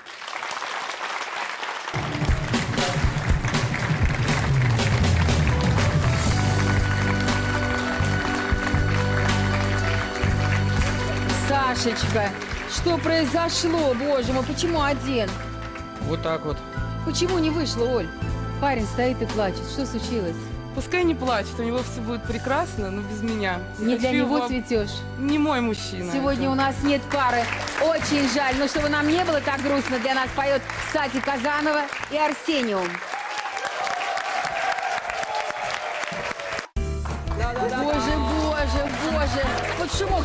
Сашечка, что произошло, боже мой, почему один? Вот так вот. Почему не вышло, Оль? Парень стоит и плачет. Что случилось? Пускай не плачет, у него все будет прекрасно, но без меня. Не для Хочу него его- цветешь. Не мой мужчина. Сегодня у нас нет пары. Очень жаль, но чтобы нам не было так грустно, для нас поет Сати Казанова и Арсениум.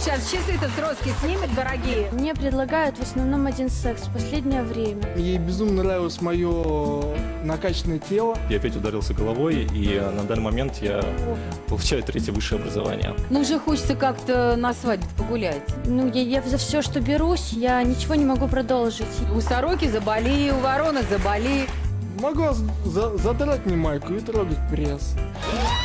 сейчас часы-то с Роски снимет, дорогие. Мне предлагают в основном один секс в последнее время. Ей безумно нравилось мое накачанное тело. Я опять ударился головой, и на данный момент я получаю 3-е высшее образование. Ну, уже хочется как-то на свадьбе погулять. Ну, я за все, что берусь, я ничего не могу продолжить. У сороки заболи, у вороны заболи. Могу задрать мне майку и трогать пресс.